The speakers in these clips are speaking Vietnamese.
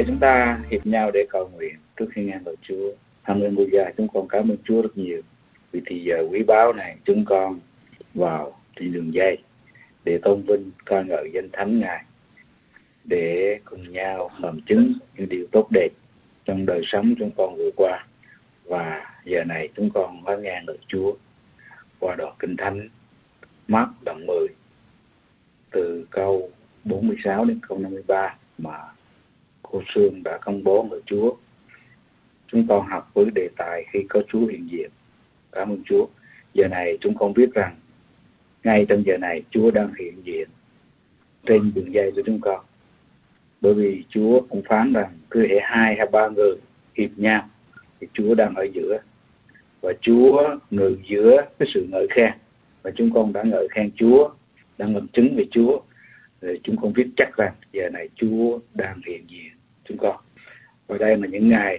giờ chúng ta hiệp nhau để cầu nguyện trước khi nghe lời Chúa. Hallelujah, chúng con cảm ơn Chúa rất nhiều vì thì giờ quý báu này chúng con vào trên đường dây để tôn vinh ca ngợi danh thánh Ngài, để cùng nhau làm chứng những điều tốt đẹp trong đời sống chúng con vừa qua. Và giờ này chúng con có nghe lời Chúa qua đoạn Kinh Thánh Mác đoạn 10 từ câu 46 đến câu 53 mà cô Sương đã công bố lời Chúa. Chúng con học với đề tài khi có Chúa hiện diện. Cảm ơn Chúa. Giờ này chúng con biết rằng ngay trong giờ này Chúa đang hiện diện trên đường dây của chúng con. Bởi vì Chúa cũng phán rằng cứ hễ 2 hay 3 người hiệp nhau thì Chúa đang ở giữa. Và Chúa ngự giữa cái sự ngợi khen. Và chúng con đã ngợi khen Chúa, đang làm chứng về Chúa. Rồi chúng con biết chắc rằng giờ này Chúa đang hiện diện chúng con. Và đây là những ngày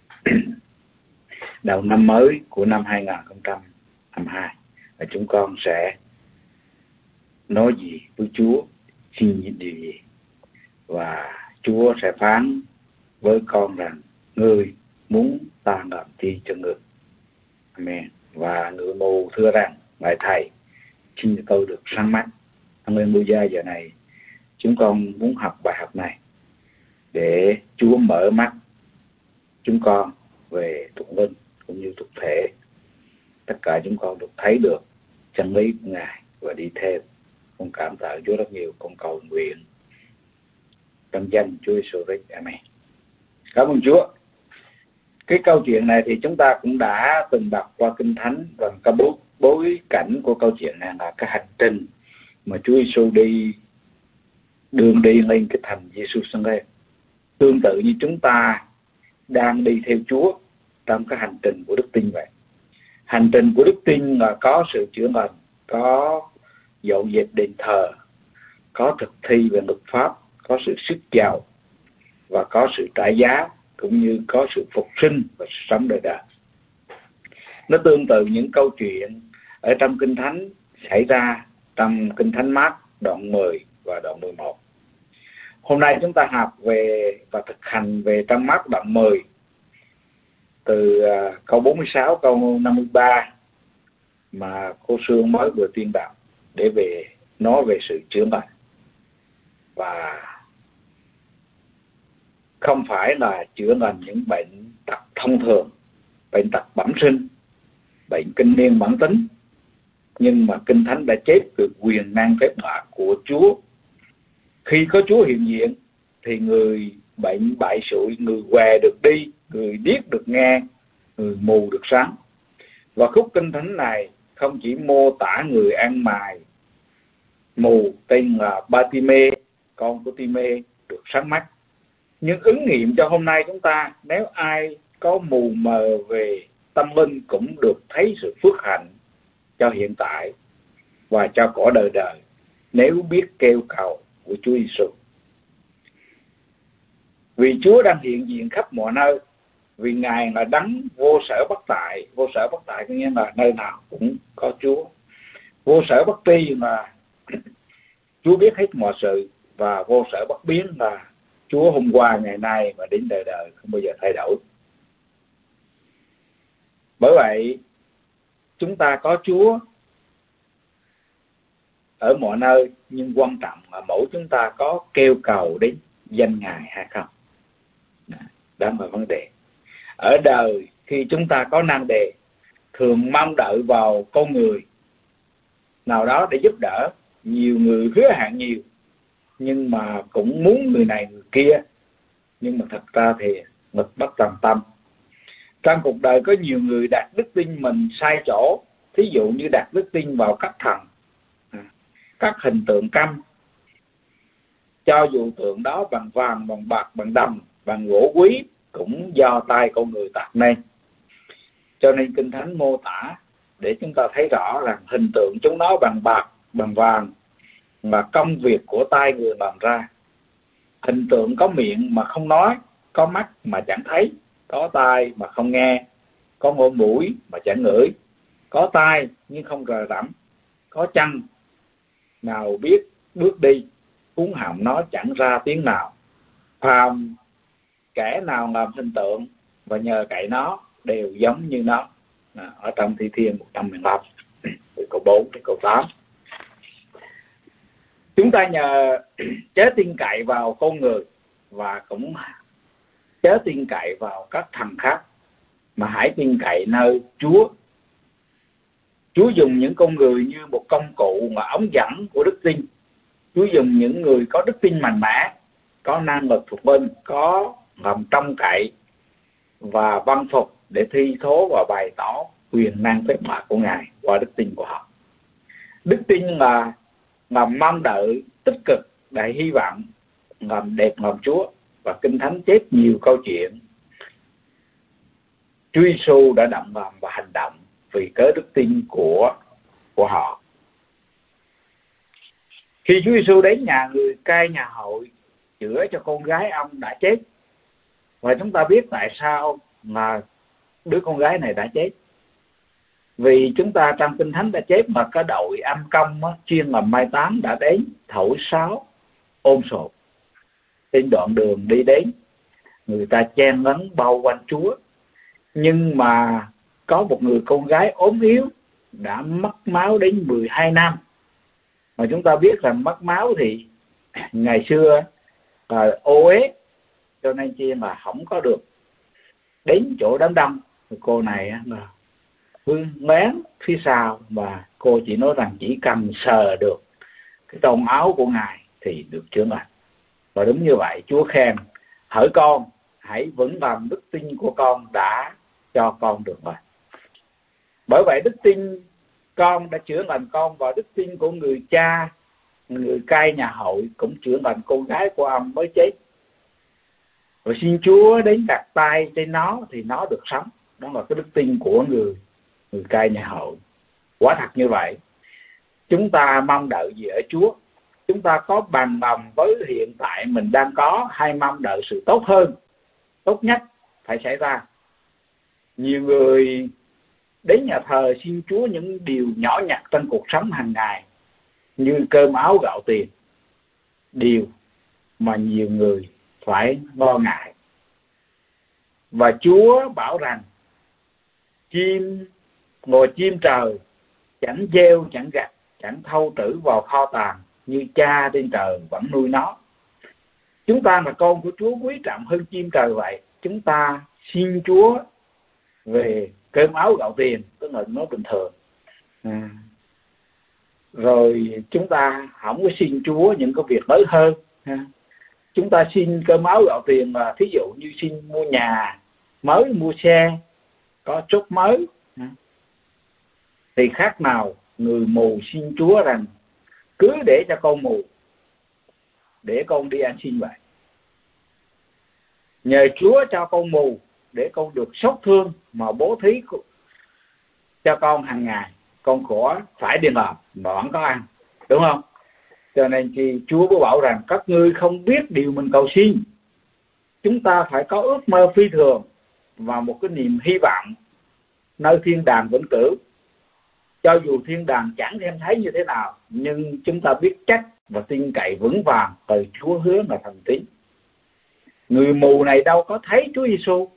đầu năm mới của năm 2022. Và chúng con sẽ nói gì với Chúa, xin những điều gì. Và Chúa sẽ phán với con rằng người muốn ta làm chi cho người. Amen. Và người mù thưa rằng lại thầy, xin cho tôi được sáng mắt. Hallelujah, giờ này chúng con muốn học bài học này để Chúa mở mắt chúng con về thuộc linh cũng như thuộc thể. Tất cả chúng con được thấy được chân lý của Ngài và đi theo. Con cảm tạ Chúa rất nhiều. Con cầu nguyện trong danh Chúa Giêsu Christ. Amen. Cảm ơn Chúa. Cái câu chuyện này thì chúng ta cũng đã từng đọc qua Kinh Thánh, và cái bối cảnh của câu chuyện này là cái hành trình mà Chúa Giêsu đi đường đi lên cái thành Giê-ru-sa-lem. Tương tự như chúng ta đang đi theo Chúa trong cái hành trình của đức tin vậy. Hành trình của đức tin là có sự chữa lành, có dọn dẹp đền thờ, có thực thi về luật pháp, có sự sức giàu và có sự trả giá, cũng như có sự phục sinh và sống đời đời. Nó tương tự những câu chuyện ở trong Kinh Thánh xảy ra trong Kinh Thánh Mác đoạn 10 và đoạn 11. Hôm nay chúng ta học về và thực hành về trong Mác đoạn 10 từ câu 46 câu 53 mà cô Sương mới vừa tuyên đọc, để nói về sự chữa lành. Và không phải là chữa lành những bệnh tật thông thường, bệnh tật bẩm sinh, bệnh kinh niên mãn tính, nhưng mà Kinh Thánh đã chép được quyền năng phép lạ của Chúa. Khi có Chúa hiện diện thì người bệnh bại sụi, người què được đi, người điếc được nghe, người mù được sáng. Và khúc Kinh Thánh này không chỉ mô tả người ăn mày mù tên là Ba-ti-mê, con của Ti-mê, được sáng mắt, nhưng ứng nghiệm cho hôm nay chúng ta, nếu ai có mù mờ về tâm linh cũng được thấy sự phước hạnh cho hiện tại và cho cõi đời đời, nếu biết kêu cầu của Chúa Giêsu. Vì Chúa đang hiện diện khắp mọi nơi, vì Ngài là đấng vô sở bất tại. Vô sở bất tại có nghĩa là nơi nào cũng có Chúa. Vô sở bất tri là Chúa biết hết mọi sự, và vô sở bất biến là Chúa hôm qua, ngày nay và đến đời đời không bao giờ thay đổi. Bởi vậy chúng ta có Chúa ở mọi nơi, nhưng quan trọng là mỗi chúng ta có kêu cầu đến danh Ngài hay không. Đó là vấn đề. Ở đời khi chúng ta có nan đề, thường mong đợi vào con người nào đó để giúp đỡ. Nhiều người hứa hẹn nhiều, nhưng mà cũng muốn người này người kia, nhưng mà thật ra thì nghịch bất tòng tâm. Trong cuộc đời có nhiều người đặt đức tin mình sai chỗ. Thí dụ như đặt đức tin vào các thần, các hình tượng câm, cho dù tượng đó bằng vàng, bằng bạc, bằng đồng, bằng gỗ quý, cũng do tay con người tạo nên. Cho nên Kinh Thánh mô tả để chúng ta thấy rõ rằng hình tượng chúng nó bằng bạc, bằng vàng là công việc của tay người làm ra. Hình tượng có miệng mà không nói, có mắt mà chẳng thấy, có tai mà không nghe, có lỗ mũi mà chẳng ngửi, có tai nhưng không rờ rẫm, có chân nào biết bước đi, cuốn họng nó chẳng ra tiếng nào. Phàm kẻ nào làm hình tượng và nhờ cậy nó đều giống như nó. Ở trong Thi Thiên 115 từ câu 4 đến câu 8. Chúng ta nhờ chớ tin cậy vào con người và cũng chớ tin cậy vào các thần khác, mà hãy tin cậy nơi Chúa. Chúa dùng những con người như một công cụ mà ống dẫn của đức tin. Chúa dùng những người có đức tin mạnh mẽ, có năng lực thuộc bên, có lòng trông cậy và văn phục để thi thố và bày tỏ quyền năng phép lạ của Ngài qua đức tin của họ. Đức tin là mong đợi tích cực, đầy hy vọng, đẹp lòng Chúa. Và Kinh Thánh chép nhiều câu chuyện Chúa Giêsu đã động lòng và hành động vì cớ đức tin của họ. Khi Chúa Giêsu đến nhà người cai nhà hội chữa cho con gái ông đã chết, và chúng ta biết tại sao mà đứa con gái này đã chết. Vì chúng ta trong Kinh Thánh đã chép mà có đội âm công chuyên làm mai táng đã đến thổi sáo ôm sột trên đoạn đường đi đến. Người ta chen lấn bao quanh Chúa, nhưng mà có một người con gái ốm yếu đã mất máu đến 12 năm. Mà chúng ta biết rằng mất máu thì ngày xưa là ô uế, cho nên chi mà không có được đến chỗ đám đông. Cô này là lén phía sau, mà cô chỉ nói rằng chỉ cần sờ được cái tông áo của Ngài thì được chữa lành. Và đúng như vậy, Chúa khen: hỡi con, hãy vững lòng đức tin của con đã cho con được lành. Bởi vậy đức tin con đã chữa lành con, và đức tin của người cha, người cai nhà hội cũng chữa lành con gái của ông mới chết. Rồi xin Chúa đến đặt tay trên nó thì nó được sống. Đó là cái đức tin của người cai nhà hội. Quả thật như vậy, chúng ta mong đợi gì ở Chúa? Chúng ta có bằng lòng với hiện tại mình đang có, hay mong đợi sự tốt hơn, tốt nhất phải xảy ra? Nhiều người đến nhà thờ xin Chúa những điều nhỏ nhặt trong cuộc sống hàng ngày như cơm áo gạo tiền, điều mà nhiều người phải lo ngại. Và Chúa bảo rằng ngồi chim trời chẳng gieo chẳng gặt, chẳng thâu trữ vào kho tàng, như Cha trên trời vẫn nuôi nó. Chúng ta là con của Chúa quý trọng hơn chim trời vậy. Chúng ta xin Chúa về cơm áo gạo tiền, tức là nó bình thường. Rồi chúng ta không có xin Chúa những cái việc mới hơn. Chúng ta xin cơm áo gạo tiền mà thí dụ như xin mua nhà mới, mua xe, có chốt mới, thì khác nào người mù xin Chúa rằng cứ để cho con mù, để con đi ăn xin vậy. Nhờ Chúa cho con mù để con được xót thương mà bố thí cho con hàng ngày, con khổ phải đi làm mà vẫn có ăn, đúng không? Cho nên khi Chúa có bảo rằng các ngươi không biết điều mình cầu xin. Chúng ta phải có ước mơ phi thường và một cái niềm hy vọng nơi thiên đàng vĩnh cửu. Cho dù thiên đàng chẳng xem thấy như thế nào, nhưng chúng ta biết chắc và tin cậy vững vàng từ Chúa hứa là thần tín. Người mù này đâu có thấy Chúa Giêsu,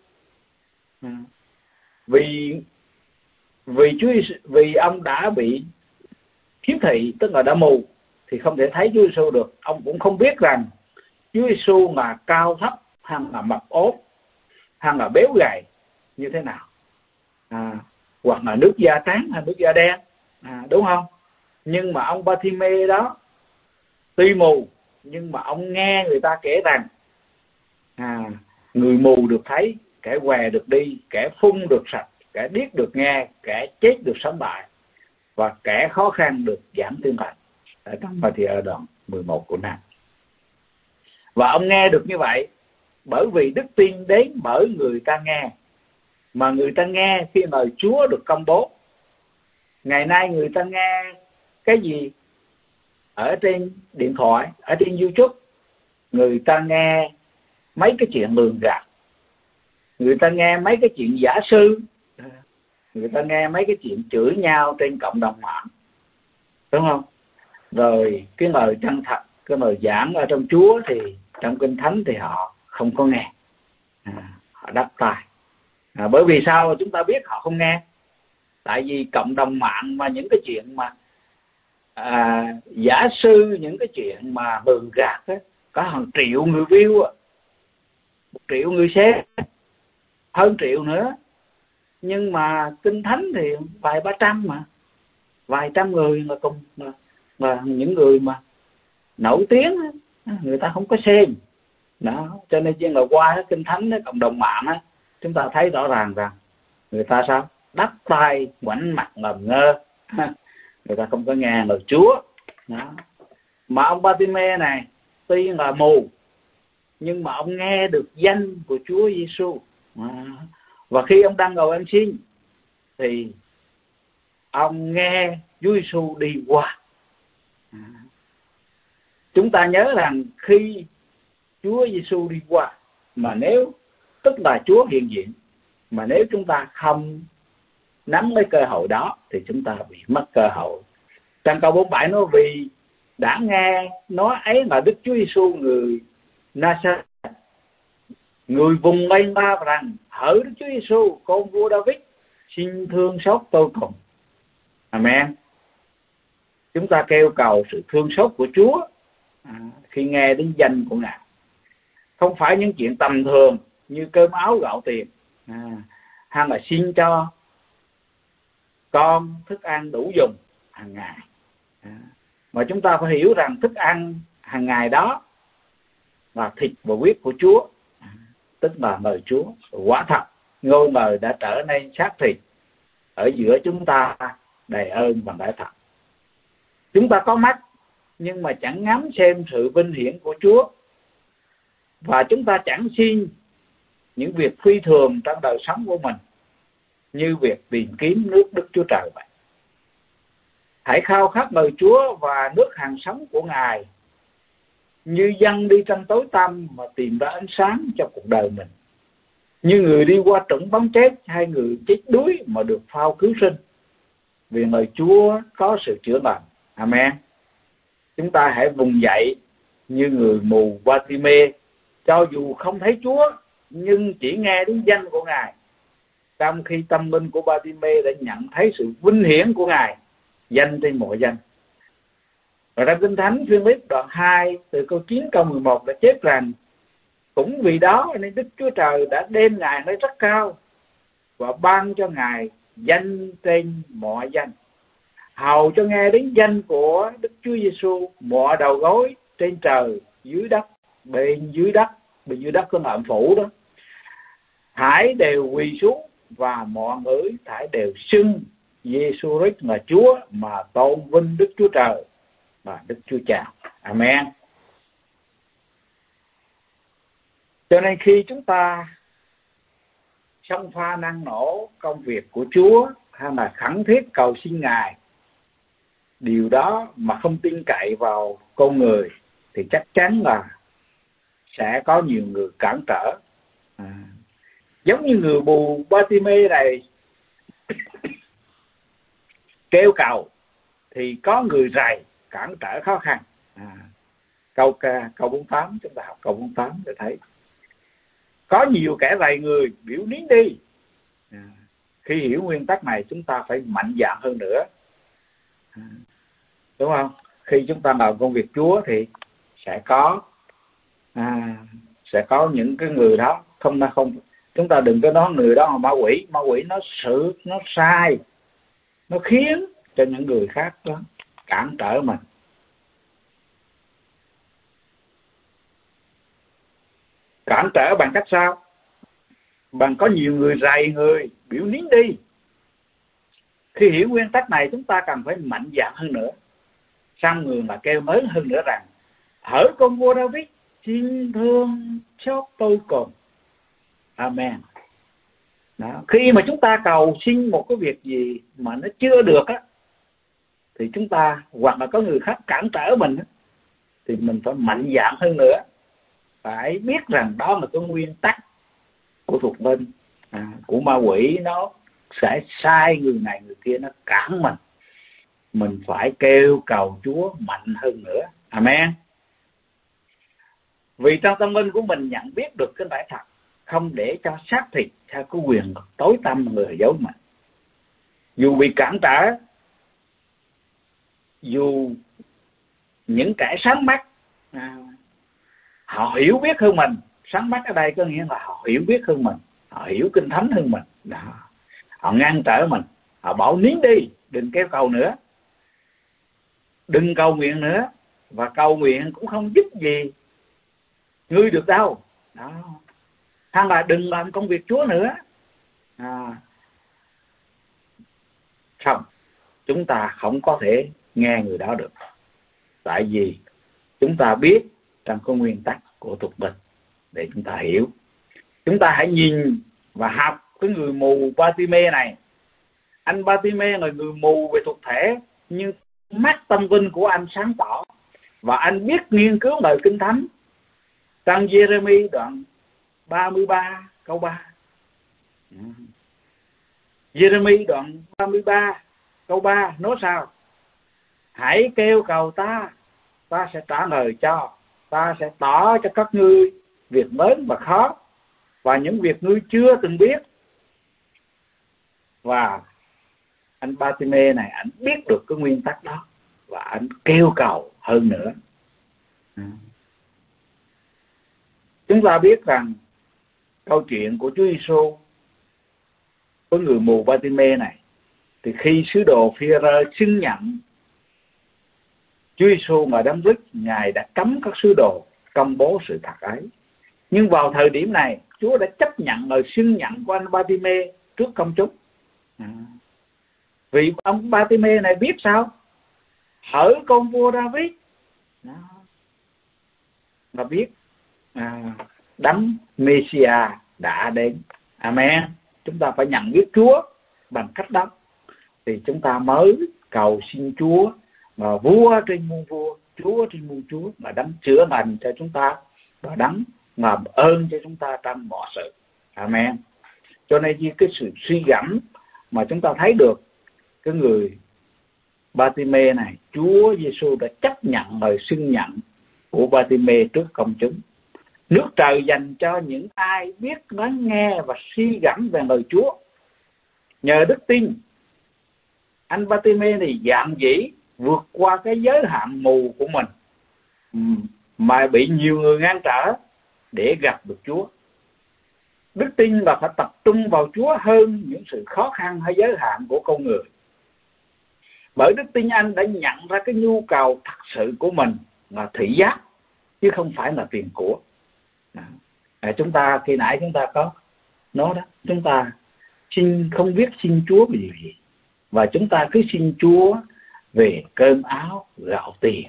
vì ông đã bị khiếm thị, tức là đã mù, thì không thể thấy Chúa Giêsu được. Ông cũng không biết rằng Chúa Giêsu mà cao thấp hay là mập ốm hay là béo gầy như thế nào, hoặc là nước da trắng hay nước da đen, đúng không? Nhưng mà ông Ba-thi-mê đó tuy mù, nhưng mà ông nghe người ta kể rằng người mù được thấy, kẻ què được đi, kẻ phun được sạch, kẻ điếc được nghe, kẻ chết được sống lại, và kẻ khó khăn được giảm thương lành. Ở trong Ma-thi-ơ đoạn 11 của Nam. Và ông nghe được như vậy bởi vì đức tin đến bởi người ta nghe, mà người ta nghe khi lời Chúa được công bố. Ngày nay người ta nghe cái gì ở trên điện thoại, ở trên YouTube? Người ta nghe mấy cái chuyện lường gạt, người ta nghe mấy cái chuyện giả sư, người ta nghe mấy cái chuyện chửi nhau trên cộng đồng mạng, đúng không? Rồi cái lời chân thật, cái lời giảng ở trong Chúa thì trong Kinh Thánh thì họ không có nghe. Họ đắc tài. Bởi vì sao chúng ta biết họ không nghe? Tại vì cộng đồng mạng mà những cái chuyện mà giả sư, những cái chuyện mà mường gạt á, có hàng triệu người view, 1 triệu người share, hơn triệu nữa. Nhưng mà Kinh Thánh thì vài 300 mà, vài trăm người mà cùng mà những người mà nổi tiếng á, người ta không có xem đó. Cho nên chỉ là qua cái Kinh Thánh, cái cộng đồng mạng á, chúng ta thấy rõ ràng rằng người ta sao đắc tai ngoảnh mặt ngầm ngơ, người ta không có nghe lời Chúa đó. Mà ông Ba-ti-mê này tuy là mù nhưng mà ông nghe được danh của Chúa Giêsu, và khi ông đang ngồi ăn xin thì ông nghe Chúa Giêsu đi qua. Chúng ta nhớ rằng khi Chúa Giêsu đi qua, mà nếu tức là Chúa hiện diện, mà nếu chúng ta không nắm lấy cơ hội đó thì chúng ta bị mất cơ hội. Trong câu 47 nói vì đã nghe nói ấy là Đức Chúa Giêsu người Nazareth, người vùng lên ba rằng hỡi Đức Chúa Giêsu con vua David, xin thương xót tôi cùng. Amen. Chúng ta kêu cầu sự thương xót của Chúa khi nghe đến danh của Ngài. Không phải những chuyện tầm thường như cơm áo gạo tiền, hay là xin cho con thức ăn đủ dùng hàng ngày, mà chúng ta phải hiểu rằng thức ăn hàng ngày đó là thịt và huyết của Chúa, tức là lời Chúa. Quả thật ngôi mời đã trở nên xác thịt ở giữa chúng ta, đầy ơn và lẽ thật. Chúng ta có mắt nhưng mà chẳng ngắm xem sự vinh hiển của Chúa, và chúng ta chẳng xin những việc phi thường trong đời sống của mình như việc tìm kiếm nước Đức Chúa Trời vậy. Hãy khao khát lời Chúa và nước hàng sống của Ngài, như dân đi trong tối tăm mà tìm ra ánh sáng cho cuộc đời mình, như người đi qua trũng bóng chết hay người chết đuối mà được phao cứu sinh, vì lời Chúa có sự chữa lành. Amen. Chúng ta hãy vùng dậy như người mù Ba-ti-mê, cho dù không thấy Chúa nhưng chỉ nghe đến danh của Ngài, trong khi tâm linh của Ba-ti-mê đã nhận thấy sự vinh hiển của Ngài, danh trên mọi danh. Và trong Kinh Thánh Philip đoạn 2 từ câu 9 câu 11 đã chép rằng cũng vì đó nên Đức Chúa Trời đã đem Ngài lên rất cao và ban cho Ngài danh trên mọi danh, hầu cho nghe đến danh của Đức Chúa Giêsu mọi đầu gối trên trời dưới đất, bên dưới đất có ngậm phủ đó, hãy đều quỳ xuống, và mọi người hãy đều xưng Giêsu Christ là Chúa, mà tôn vinh Đức Chúa Trời và Đức Chúa Cha. Amen. Cho nên khi chúng ta xông pha năng nổ công việc của Chúa, hay là khẩn thiết cầu xin Ngài điều đó mà không tin cậy vào con người, thì chắc chắn là sẽ có nhiều người cản trở. Giống như người mù Ba-ti-mê này kêu cầu thì có người rầy cản trở khó khăn. Câu 48, chúng ta học câu 48 để thấy có nhiều kẻ rầy người biểu nín đi. Khi hiểu nguyên tắc này chúng ta phải mạnh dạn hơn nữa, đúng không? Khi chúng ta làm công việc Chúa thì sẽ có những cái người đó không, chúng ta đừng có nói người đó là ma quỷ. Ma quỷ nó sai, nó khiến cho những người khác đó cản trở mình. Cản trở bằng cách sao? Bằng có nhiều người rầy người biểu nín đi. Khi hiểu nguyên tắc này chúng ta cần phải mạnh dạn hơn nữa, sang người mà kêu lớn hơn nữa rằng hỡi con vua David, xin thương xót tôi cùng. Amen. Đó. Khi mà chúng ta cầu xin một cái việc gì mà nó chưa được á, thì chúng ta hoặc là có người khác cản trở mình á, thì mình phải mạnh dạn hơn nữa, phải biết rằng đó là cái nguyên tắc của thuộc linh, của ma quỷ. Nó sẽ sai người này người kia, nó cản mình phải kêu cầu Chúa mạnh hơn nữa. Amen. Vì trong tâm linh của mình nhận biết được cái lẽ thật, không để cho xác thịt hay có quyền tối tăm lừa dối mình. Dù bị cản trở, dù những kẻ sáng mắt họ hiểu biết hơn mình. Sáng mắt ở đây có nghĩa là họ hiểu biết hơn mình, họ hiểu kinh thánh hơn mình đó. Họ ngăn trở mình, họ bảo nín đi, đừng kêu cầu nữa, đừng cầu nguyện nữa, và cầu nguyện cũng không giúp gì ngươi được đâu đó. Hay là đừng làm công việc Chúa nữa không, chúng ta không có thể nghe người đó được. Tại vì chúng ta biết trong cái nguyên tắc của tục bình để chúng ta hiểu. Chúng ta hãy nhìn và học cái người mù Ba-ti-mê này. Anh Ba-ti-mê là người mù về thuộc thể, nhưng mắt tâm linh của anh sáng tỏ, và anh biết nghiên cứu lời Kinh Thánh. Trong Giê-rê-mi đoạn 33 câu 3. Giê-rê-mi đoạn 33 câu 3 nói sao? Hãy kêu cầu ta, ta sẽ trả lời cho. Ta sẽ tỏ cho các ngươi việc lớn và khó, và những việc ngươi chưa từng biết. Và anh Ba-ti-mê này, anh biết được cái nguyên tắc đó, và anh kêu cầu hơn nữa. Chúng ta biết rằng câu chuyện của Chúa Giêsu với người mù Ba-ti-mê này, thì khi sứ đồ Phi-e-rơ xưng nhận Chúa Giêsu ngoài đám rít, Ngài đã cấm các sứ đồ công bố sự thật ấy. Nhưng vào thời điểm này, Chúa đã chấp nhận lời xưng nhận của anh Ba-ti-mê trước công chúng. Vì ông Ba-ti-mê này biết sao? Hỡi con vua David, và biết đấng Mê-si-a đã đến. Amen. Chúng ta phải nhận biết Chúa bằng cách đó, thì chúng ta mới cầu xin Chúa, mà vua trên muôn vua, Chúa trên muôn Chúa, mà đấng chữa lành cho chúng ta, và đấng làm ơn cho chúng ta trong mọi sự. Amen. Cho nên như cái sự suy gẫm mà chúng ta thấy được cái người Ba-ti-mê này, Chúa Giêsu đã chấp nhận lời xưng nhận của Ba-ti-mê trước công chúng. Nước trời dành cho những ai biết lắng nghe và suy gẫm về lời Chúa. Nhờ đức tin, anh Ba-ti-mê này dạn dĩ vượt qua cái giới hạn mù của mình, mà bị nhiều người ngăn trở để gặp được Chúa. Đức tin là phải tập trung vào Chúa hơn những sự khó khăn hay giới hạn của con người. Bởi đức tin anh đã nhận ra cái nhu cầu thật sự của mình là thị giác, chứ không phải là tiền của. Chúng ta khi nãy chúng ta có nói đó, chúng ta không biết xin Chúa về điều gì, và chúng ta cứ xin Chúa về cơm áo gạo tiền.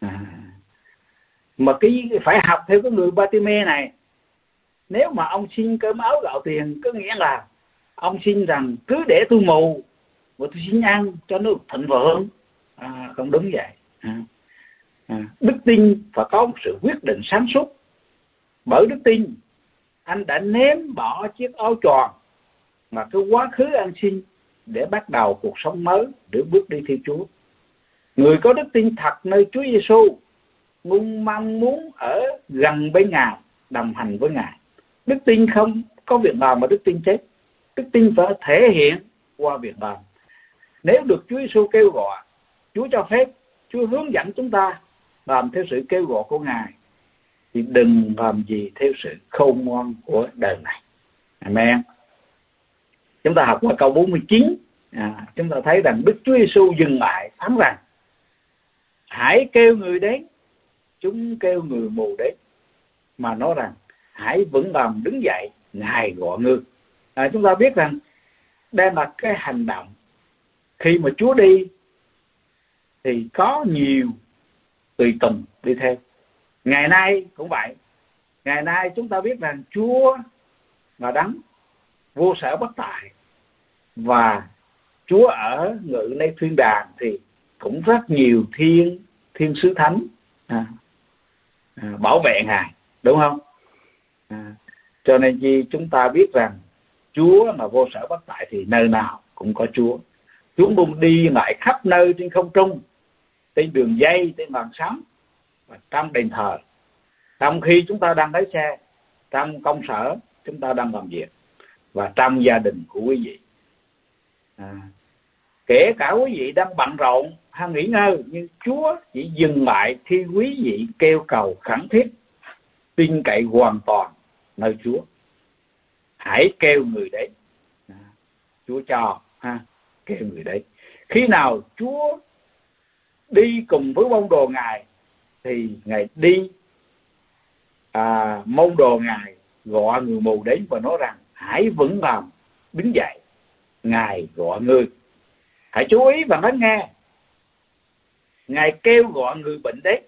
Mà phải học theo cái người Ba-ti-mê này. Nếu mà ông xin cơm áo gạo tiền, có nghĩa là ông xin rằng cứ để tôi mù và tôi xin ăn cho nó thịnh vượng. Không đúng vậy. Đức tin phải có một sự quyết định sáng suốt. Bởi đức tin, anh đã ném bỏ chiếc áo choàng mà cái quá khứ anh xin để bắt đầu cuộc sống mới, để bước đi theo Chúa. Người có đức tin thật nơi Chúa Giêsu luôn mong muốn ở gần bên Ngài, đồng hành với Ngài. Đức tin không có việc làm mà đức tin chết. Đức tin phải thể hiện qua việc làm. Nếu được Chúa Giêsu kêu gọi, Chúa cho phép, Chúa hướng dẫn chúng ta làm theo sự kêu gọi của Ngài, thì đừng làm gì theo sự khôn ngoan của đời này. Amen. Chúng ta học qua câu 49, chúng ta thấy rằng Đức Chúa Giêsu dừng lại phán rằng: hãy kêu người đến. Chúng kêu người mù đến, mà nói rằng hãy vững vàng đứng dậy, Ngài gọi ngươi. Chúng ta biết rằng đây là cái hành động. Khi mà Chúa đi thì có nhiều tùy tùng đi theo. Ngày nay cũng vậy. Ngày nay chúng ta biết rằng Chúa là đấng vô sở bất tại, và Chúa ở ngự nơi thiên đàng thì cũng rất nhiều thiên sứ thánh bảo vệ Ngài, đúng không? Cho nên khi chúng ta biết rằng Chúa là vô sở bất tại thì nơi nào cũng có Chúa. Chúa luôn đi lại khắp nơi trên không trung, trên đường dây, trên làn sóng, và trong đền thờ. Trong khi chúng ta đang lái xe, trong công sở, chúng ta đang làm việc và trong gia đình của quý vị. Kể cả quý vị đang bận rộn hay nghỉ ngơi, nhưng Chúa chỉ dừng lại khi quý vị kêu cầu khẩn thiết, tin cậy hoàn toàn nơi Chúa. Hãy kêu người đấy, Chúa cho kêu người đấy. Khi nào Chúa đi cùng với môn đồ Ngài thì Ngài đi, môn đồ Ngài gọi người mù đến và nói rằng hãy vững vàng đứng dậy, Ngài gọi ngươi. Hãy chú ý và lắng nghe. Ngài kêu gọi người bệnh đấy.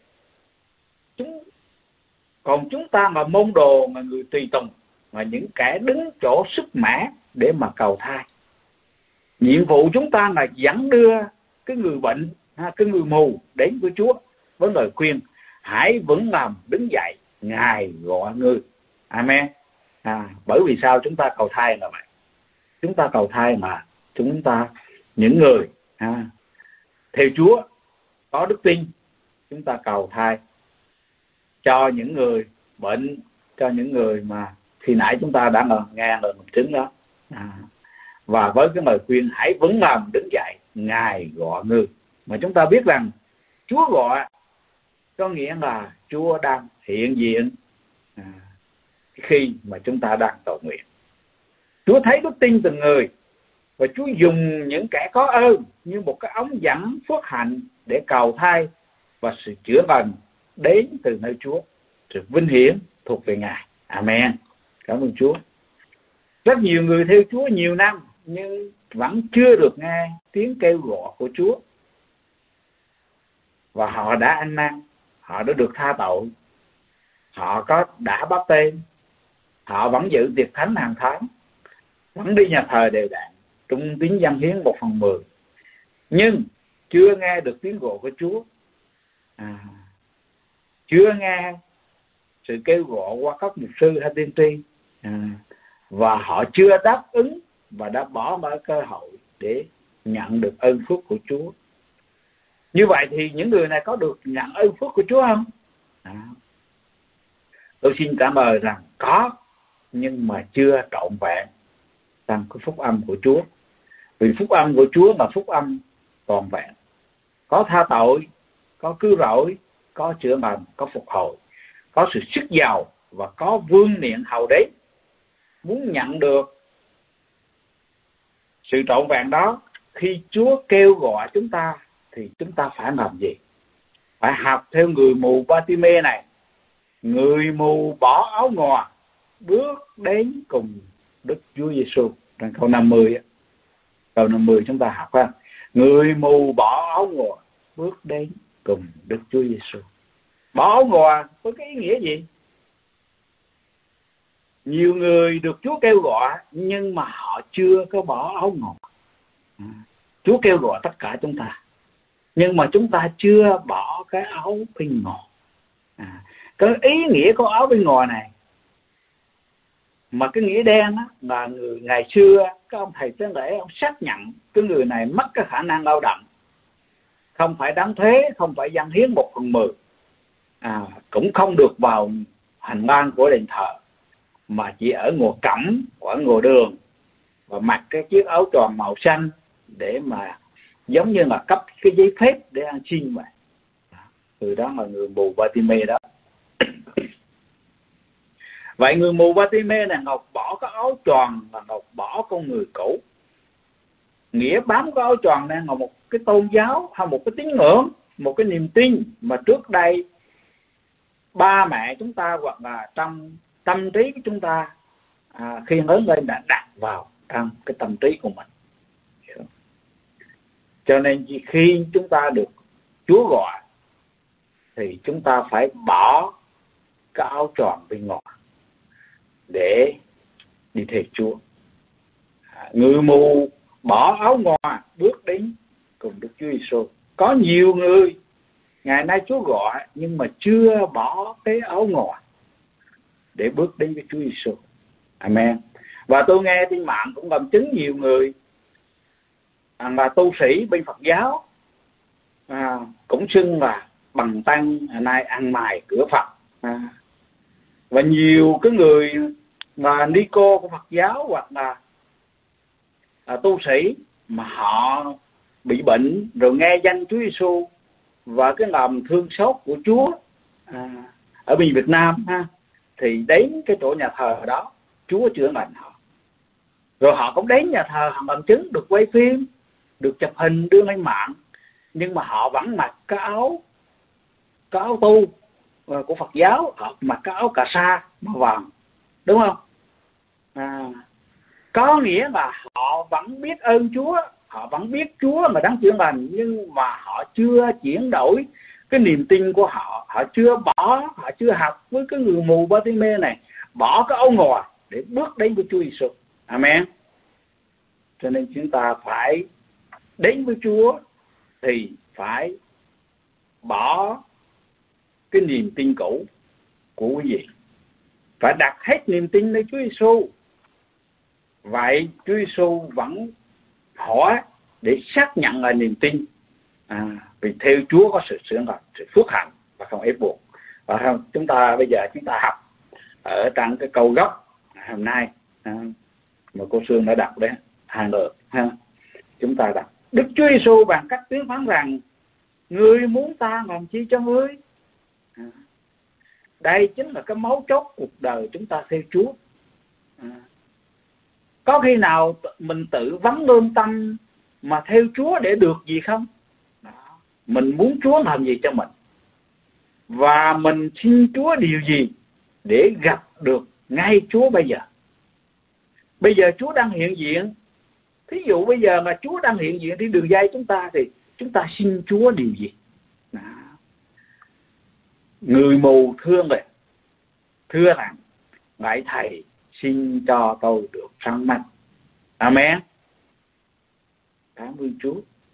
Còn chúng ta mà môn đồ, mà người tùy tùng, mà những kẻ đứng chỗ sức mẻ để mà cầu thai. Nhiệm vụ chúng ta là dẫn đưa cái người bệnh, cái người mù đến với Chúa với lời khuyên hãy vững lòng đứng dậy, Ngài gọi ngươi. Amen. Bởi vì sao chúng ta cầu thai là vậy? Chúng ta cầu thai mà chúng ta, những người theo Chúa có đức tin, chúng ta cầu thai cho những người bệnh, cho những người mà khi nãy chúng ta đã nghe lời một chứng đó. Và với cái lời khuyên hãy vững lòng đứng dậy, Ngài gọi ngươi. Mà chúng ta biết rằng Chúa gọi có nghĩa là Chúa đang hiện diện khi mà chúng ta đang cầu nguyện. Chúa thấy đức tin từng người, và Chúa dùng những kẻ có ơn như một cái ống dẫn phước hạnh để cầu thai và sự chữa lành đến từ nơi Chúa. Sự vinh hiển thuộc về Ngài. Amen. Cảm ơn Chúa. Rất nhiều người theo Chúa nhiều năm nhưng vẫn chưa được nghe tiếng kêu gọi của Chúa. Và họ đã ăn năn, họ đã được tha tội, họ đã báp têm, họ vẫn giữ tiệc thánh hàng tháng, vẫn đi nhà thờ đều đặn, trung tín dâng hiến 1/10, nhưng chưa nghe được tiếng gọi của Chúa, chưa nghe sự kêu gọi qua các mục sư hay tiên tri, và họ chưa đáp ứng và đã bỏ mở cơ hội để nhận được ơn phước của Chúa. Như vậy thì những người này có được nhận ơn phước của Chúa không? Tôi xin trả lời rằng có, nhưng mà chưa trọn vẹn trong cái phúc âm của Chúa. Vì phúc âm của Chúa là phúc âm toàn vẹn, có tha tội, có cứu rỗi, có chữa lành, có phục hồi, có sự sức giàu và có vương miện hầu đế. Muốn nhận được sự trọn vẹn đó, khi Chúa kêu gọi chúng ta thì chúng ta phải làm gì? Phải học theo người mù Ba-ti-mê này. Người mù bỏ áo ngò bước đến cùng Đức Chúa Giêsu. Trong câu 50, câu 50 chúng ta học ha. Người mù bỏ áo ngò bước đến cùng Đức Chúa Giêsu. Bỏ áo ngò có cái ý nghĩa gì? Nhiều người được Chúa kêu gọi nhưng mà họ chưa có bỏ áo ngò. Chúa kêu gọi tất cả chúng ta, nhưng mà chúng ta chưa bỏ cái áo bên ngò. Cái ý nghĩa của áo bên ngò này, mà cái nghĩa đen đó, là ngày xưa các ông thầy tế lễ ông xác nhận cái người này mất cái khả năng lao động, không phải đóng thuế, không phải dâng hiến 1/10, cũng không được vào hành lang của đền thờ, mà chỉ ở ngồi cổng, ở ngồi đường, và mặc cái chiếc áo tròn màu xanh để mà giống như là cấp cái giấy phép để ăn xin vậy. Người đó là người mù Ba-ti-mê đó. Vậy người mù Ba-ti-mê này Ngọc bỏ cái áo tròn và Ngọc bỏ con người cũ. Nghĩa bám cái áo tròn này là một cái tôn giáo hay một cái tín ngưỡng, một cái niềm tin mà trước đây ba mẹ chúng ta hoặc là trong tâm trí của chúng ta khi lớn lên đã đặt vào trong cái tâm trí của mình. Cho nên khi chúng ta được Chúa gọi thì chúng ta phải bỏ cái áo tròn bên ngoài để đi theo Chúa. Người mù bỏ áo ngoài bước đến cùng Đức Chúa Giêsu. Có nhiều người ngày nay Chúa gọi nhưng mà chưa bỏ cái áo ngoài để bước đến với Chúa Giêsu. Amen. Và tôi nghe trên mạng cũng làm chứng nhiều người là tu sĩ bên Phật giáo cũng xưng là bằng tăng nay ăn mài cửa Phật. Và nhiều cái người Và ni cô của Phật giáo hoặc là tu sĩ mà họ bị bệnh rồi nghe danh Chúa Giêsu và cái lòng thương xót của Chúa ở bên Việt Nam ha, thì đến cái chỗ nhà thờ đó Chúa chữa lành họ. Rồi họ cũng đến nhà thờ, họ bằng chứng được quay phim, được chụp hình đưa lên mạng, nhưng mà họ vẫn mặc cái áo tu của Phật giáo, họ mặc cái áo cà sa màu vàng, đúng không? Có nghĩa là họ vẫn biết ơn Chúa, họ vẫn biết Chúa mà đáng chữa lành, nhưng mà họ chưa chuyển đổi cái niềm tin của họ, họ chưa học với cái người mù Ba-ti-mê này, bỏ cái áo ngò để bước đến với Chúa Giêsu. Amen. Cho nên chúng ta phải đến với Chúa thì phải bỏ cái niềm tin cũ của quý vị, phải đặt hết niềm tin lên Chúa Giêsu. Vậy Chúa Giêsu vẫn hỏi để xác nhận là niềm tin, vì theo Chúa có sự sửa lành, sự phước hạnh và không ép buộc. Và không, bây giờ chúng ta học ở trong cái câu gốc hôm nay mà cô Sương đã đọc đấy, hàng lượt ha. Chúng ta đọc: Đức Chúa Giêsu bằng cách tiếng phán rằng: Ngươi muốn ta làm chi cho ngươi? Đây chính là cái mấu chốt cuộc đời chúng ta theo Chúa. Có khi nào mình tự vấn lương tâm mà theo Chúa để được gì không? Mình muốn Chúa làm gì cho mình, và mình xin Chúa điều gì để gặp được ngay Chúa bây giờ. Bây giờ Chúa đang hiện diện. Thí dụ bây giờ mà Chúa đang hiện diện trên đường dây chúng ta thì chúng ta xin Chúa điều gì? Người mù thưa rằng: Lạy Thầy, xin cho tôi được sáng mắt. Amen. Cảm ơn Chúa.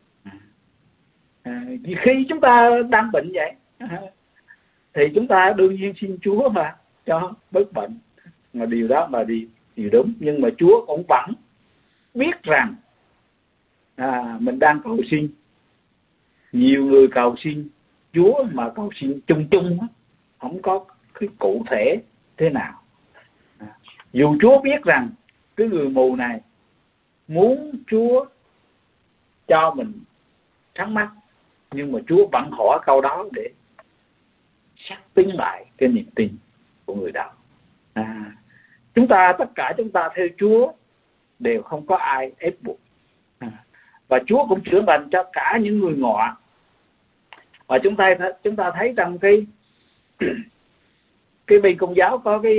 Khi chúng ta đang bệnh vậy thì chúng ta đương nhiên xin Chúa mà cho bớt bệnh, mà điều đó là điều đúng. Nhưng mà Chúa cũng vẫn biết rằng mình đang cầu xin. Nhiều người cầu xin Chúa mà cầu xin chung chung, không có cái cụ thể thế nào. Dù Chúa biết rằng cái người mù này muốn Chúa cho mình sáng mắt, nhưng mà Chúa vẫn hỏi câu đó để xác tín lại cái niềm tin của người đó. Tất cả chúng ta theo Chúa đều không có ai ép buộc, và Chúa cũng chữa lành cho cả những người ngọ. Và chúng ta thấy trong cái bên Công giáo có cái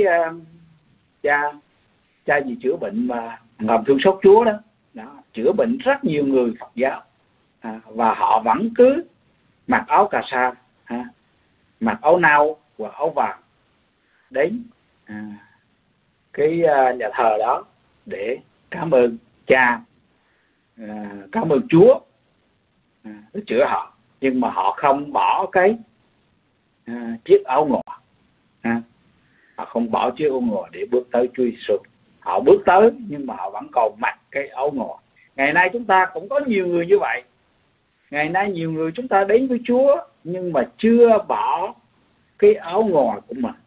cha gì chữa bệnh mà ngầm thương xót Chúa đó, chữa bệnh rất nhiều người Phật giáo, và họ vẫn cứ mặc áo cà sa, mặc áo nâu và áo vàng đến cái nhà thờ đó để cảm ơn cha, cảm ơn Chúa để chữa họ. Nhưng mà họ không bỏ cái chiếc áo ngò, họ không bỏ chiếc áo ngò để bước tới Chúa Giêsu. Họ bước tới nhưng mà họ vẫn còn mặc cái áo ngò. Ngày nay chúng ta cũng có nhiều người như vậy. Ngày nay nhiều người chúng ta đến với Chúa nhưng mà chưa bỏ cái áo ngò của mình,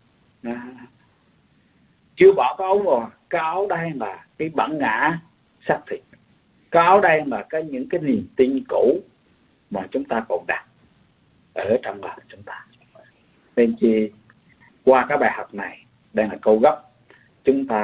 chưa bỏ cái áo ngò. Cái áo đây là cái bản ngã xác thịt. Cái áo đây là những cái niềm tin cũ mà chúng ta còn đặt ở trong lòng chúng ta. Nên chi qua cái bài học này, đây là câu gốc, chúng ta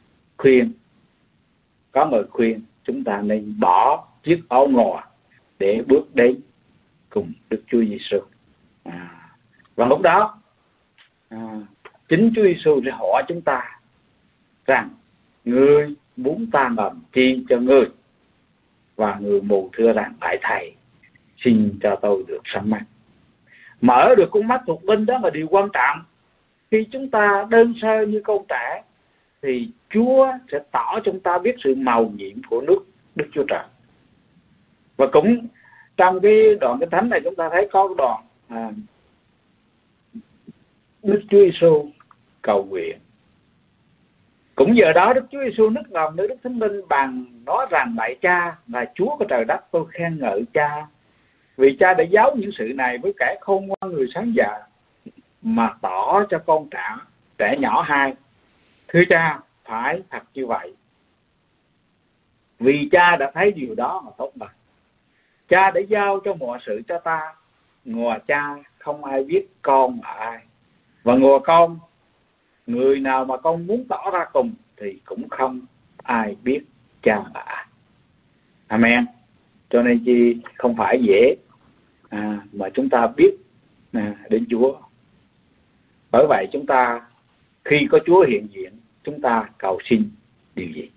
có lời khuyên chúng ta nên bỏ chiếc áo ngò để bước đến cùng Đức Chúa Giêsu. Và lúc đó chính Chúa Giêsu sẽ hỏi chúng ta rằng: Ngươi muốn ta làm chi cho ngươi? Và người mù thưa rằng: Lạy Thầy, xin cho tôi được sáng mắt. Mở được con mắt thuộc linh đó là điều quan trọng. Khi chúng ta đơn sơ như con trẻ thì Chúa sẽ tỏ cho chúng ta biết sự mầu nhiệm của Đức Chúa Trời. Và cũng trong cái đoạn Kinh Thánh này chúng ta thấy có cái đoạn Đức Chúa Giêsu cầu nguyện. Cũng giờ đó Đức Chúa Giêsu nức lòng nơi Đức Thánh Linh bằng nói rằng: Lạy Cha, là Chúa của trời đất, tôi khen ngợi Cha, vì Cha đã giáo những sự này với kẻ khôn ngoan người sáng dạ, mà tỏ cho con trẻ nhỏ hai. Thưa Cha, phải thật như vậy. Vì Cha đã thấy điều đó mà tốt lành. Cha đã giao cho mọi sự cho ta. Ngoài Cha không ai biết con là ai. Và ngoài con, người nào mà con muốn tỏ ra cùng thì cũng không ai biết Cha là ai. Amen. Cho nên chi không phải dễ mà chúng ta biết đến Chúa. Bởi vậy chúng ta khi có Chúa hiện diện, chúng ta cầu xin điều gì?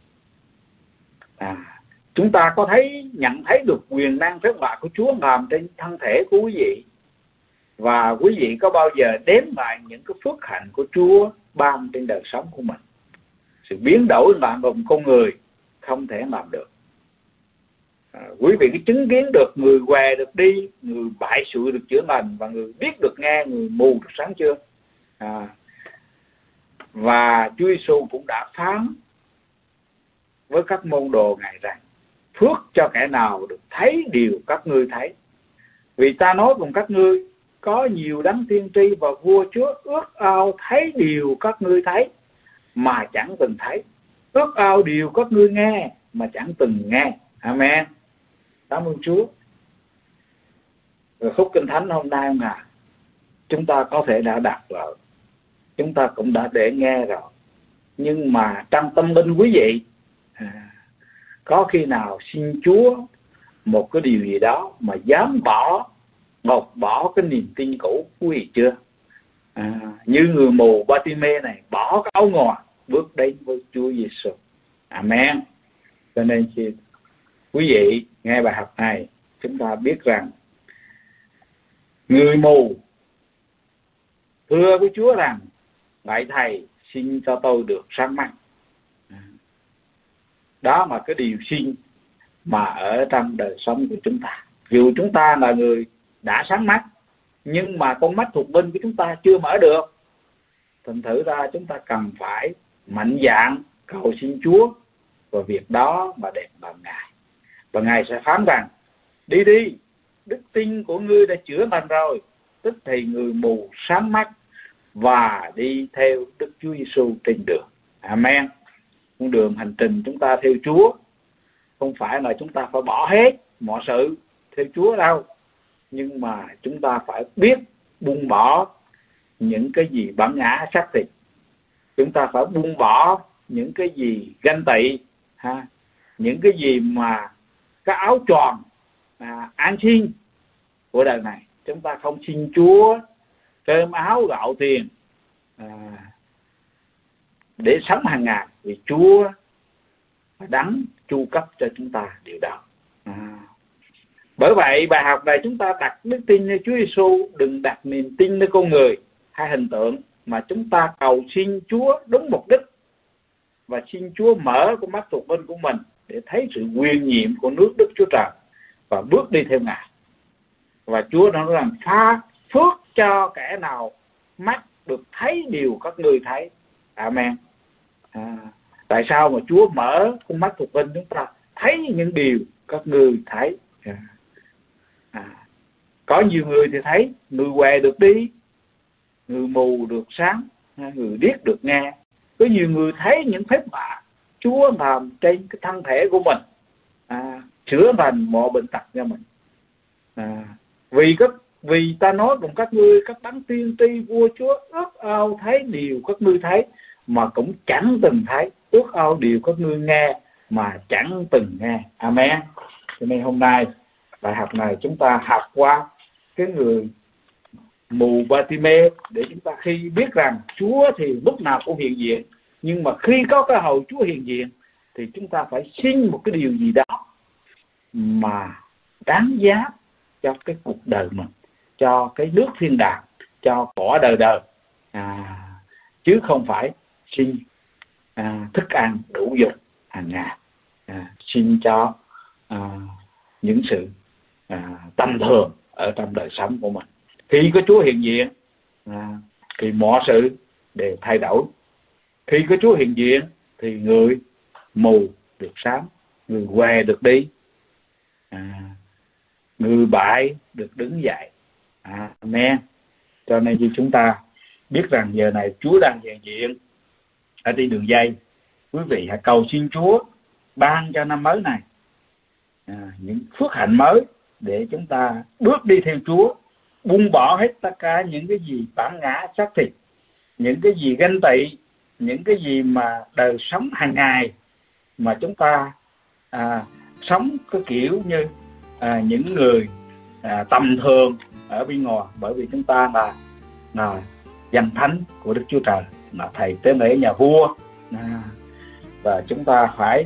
Chúng ta có nhận thấy được quyền năng phép lạ của Chúa làm trên thân thể của quý vị. Và quý vị có bao giờ đếm lại những cái phước hạnh của Chúa ban trên đời sống của mình? Sự biến đổi lạ lùng con người không thể làm được. Quý vị có chứng kiến được người què được đi, người bại sụi được chữa lành, và người biết được nghe, người mù được sáng chưa? Và Chúa Giêsu cũng đã phán với các môn đồ Ngài rằng: phước cho kẻ nào được thấy điều các ngươi thấy. Vì ta nói cùng các ngươi, có nhiều đấng tiên tri và vua chúa ước ao thấy điều các ngươi thấy mà chẳng từng thấy, ước ao điều các ngươi nghe mà chẳng từng nghe. Amen. Cảm ơn Chúa. Rồi khúc Kinh Thánh hôm nay không chúng ta có thể đã đọc rồi, chúng ta cũng đã để nghe rồi, nhưng mà trong tâm linh quý vị có khi nào xin Chúa một cái điều gì đó mà dám gột bỏ cái niềm tin cũ quý vị chưa? Như người mù Ba-ti-mê này bỏ cái áo ngoài bước đến với Chúa Giêsu. Amen. Cho nên quý vị nghe bài học này, chúng ta biết rằng người mù thưa với Chúa rằng: lạy Thầy, xin cho tôi được sáng mắt. Đó là cái điều xin mà ở trong đời sống của chúng ta. Dù chúng ta là người đã sáng mắt, nhưng mà con mắt thuộc linh của chúng ta chưa mở được. Thành thử ra chúng ta cần phải mạnh dạn cầu xin Chúa vào việc đó mà đền bằng Ngài. Và Ngài sẽ phán rằng: đi đi, đức tin của ngươi đã chữa lành rồi. Tức thì người mù sáng mắt và đi theo Đức Chúa Giêsu trên đường. Amen. Con đường hành trình chúng ta theo Chúa không phải là chúng ta phải bỏ hết mọi sự theo Chúa đâu, nhưng mà chúng ta phải biết buông bỏ những cái gì bản ngã xác thịt. Chúng ta phải buông bỏ những cái gì ganh tị, những cái gì mà cái áo choàng an xin của đời này. Chúng ta không xin Chúa cơm áo gạo tiền để sống hàng ngày, vì Chúa đấng chu cấp cho chúng ta điều đó. Bởi vậy bài học này chúng ta đặt đức tin nơi Chúa Giêsu, đừng đặt niềm tin nơi con người hay hình tượng, mà chúng ta cầu xin Chúa đúng mục đích và xin Chúa mở con mắt thuộc linh của mình để thấy sự quyền nhiệm của nước Đức Chúa Trời và bước đi theo Ngài. Và Chúa nói rằng: phá phước cho kẻ nào mắt được thấy điều các ngươi thấy. Amen. Tại sao mà Chúa mở con mắt thuộc linh chúng ta thấy những điều các ngươi thấy? Có nhiều người thì thấy, người què được đi, người mù được sáng, người điếc được nghe. Có nhiều người thấy những phép lạ Chúa làm trên cái thân thể của mình, chữa lành mọi bệnh tật cho mình. Vì ta nói cùng các ngươi, các đấng tiên tri vua chúa ước ao thấy điều các ngươi thấy mà cũng chẳng từng thấy, ước ao điều các ngươi nghe mà chẳng từng nghe. Amen. Cho nên hôm nay bài học này chúng ta học qua cái người mù Ba-ti-mê để chúng ta khi biết rằng Chúa thì lúc nào cũng hiện diện, nhưng mà khi có cơ hội Chúa hiện diện thì chúng ta phải xin một cái điều gì đó mà đáng giá cho cái cuộc đời mình, cho cái nước thiên đàng, cho cõi đời đời, chứ không phải xin thức ăn đủ dùng hàng ngày, xin cho những sự tầm thường ở trong đời sống của mình. Khi có Chúa hiện diện thì mọi sự đều thay đổi. Khi có Chúa hiện diện thì người mù được sáng, người què được đi, người bại được đứng dậy. Amen. Cho nên khi chúng ta biết rằng giờ này Chúa đang hiện diện, ở trên đường dây, quý vị hãy cầu xin Chúa ban cho năm mới này những phước hạnh mới để chúng ta bước đi theo Chúa, buông bỏ hết tất cả những cái gì bản ngã xác thịt, những cái gì ganh tị, những cái gì mà đời sống hàng ngày mà chúng ta sống cái kiểu như những người tầm thường ở bên ngoài, bởi vì chúng ta là danh thánh của Đức Chúa Trời, là thầy tế lễ nhà vua, và chúng ta phải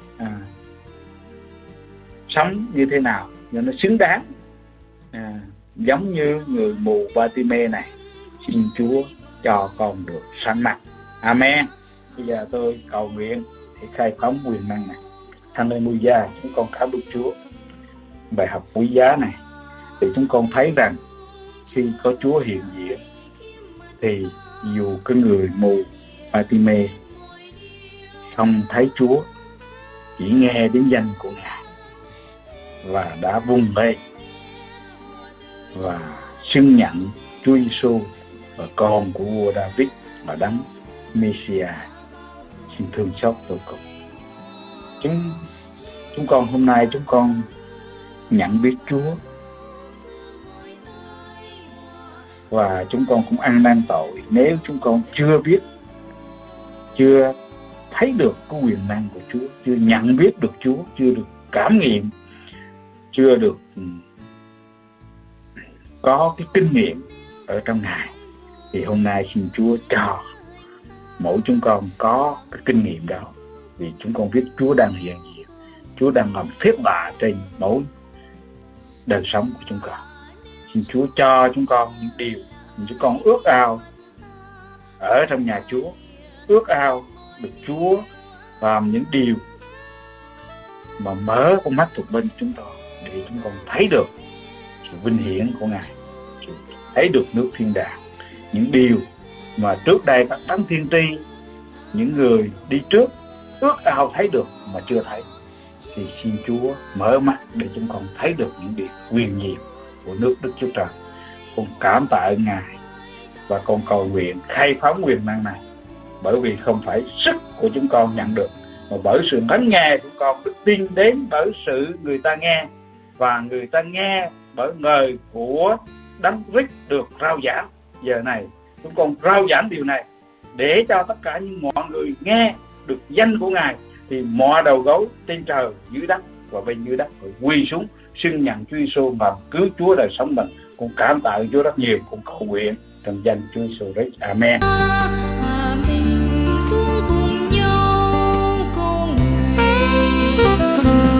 sống như thế nào cho nó xứng đáng, giống như người mù Ba-ti-mê này. Xin Chúa cho con được sáng mắt. Amen. Bây giờ tôi cầu nguyện để khai phóng quyền năng này. Hallelujah. Chúng con cảm ơn Chúa bài học quý giá này, thì chúng con thấy rằng khi có Chúa hiện diện thì dù cái người mù Ba-ti-mê không thấy Chúa, chỉ nghe đến danh của Ngài và đã vùng lên và xưng nhận Chúa Giêsu và con của vua David và đấng Messiah. Xin thương xót tôi cùng. Chúng con hôm nay chúng con nhận biết Chúa, và chúng con cũng ăn năn tội nếu chúng con chưa biết, chưa thấy được cái quyền năng của Chúa, chưa nhận biết được Chúa, chưa được cảm nghiệm, chưa được có cái kinh nghiệm ở trong Ngài. Thì hôm nay xin Chúa cho mỗi chúng con có cái kinh nghiệm đó, vì chúng con biết Chúa đang hiện diện, Chúa đang làm phép lạ trên mỗi đời sống của chúng con. Xin Chúa cho chúng con những điều chúng con ước ao ở trong nhà Chúa, ước ao được Chúa làm những điều mà mở con mắt thuộc bên chúng con, để chúng con thấy được sự vinh hiển của Ngài, thấy được nước thiên đàng, những điều mà trước đây các đấng tiên tri, những người đi trước ước ao thấy được mà chưa thấy. Thì xin Chúa mở mắt để chúng con thấy được những điều quyền nhiệm của nước Đức Chúa Trời. Con cảm tạ ơn Ngài và con cầu nguyện khai phóng quyền năng này, bởi vì không phải sức của chúng con nhận được, mà bởi sự lắng nghe của con được tin đến bởi sự người ta nghe, và người ta nghe bởi lời của Đấng Christ được rao giảng. Giờ này chúng con rao giảng điều này để cho tất cả những mọi người nghe được danh của Ngài, thì mọi đầu gối trên trời dưới đất và bên dưới đất phải quỳ xuống xưng nhận Chúa Giêsu và cứu Chúa đời sống mình. Con cảm tạ Chúa rất nhiều, con cầu nguyện trong danh Chúa Giêsu Christ. Amen. Mình xuống cùng nhau cầu nguyện.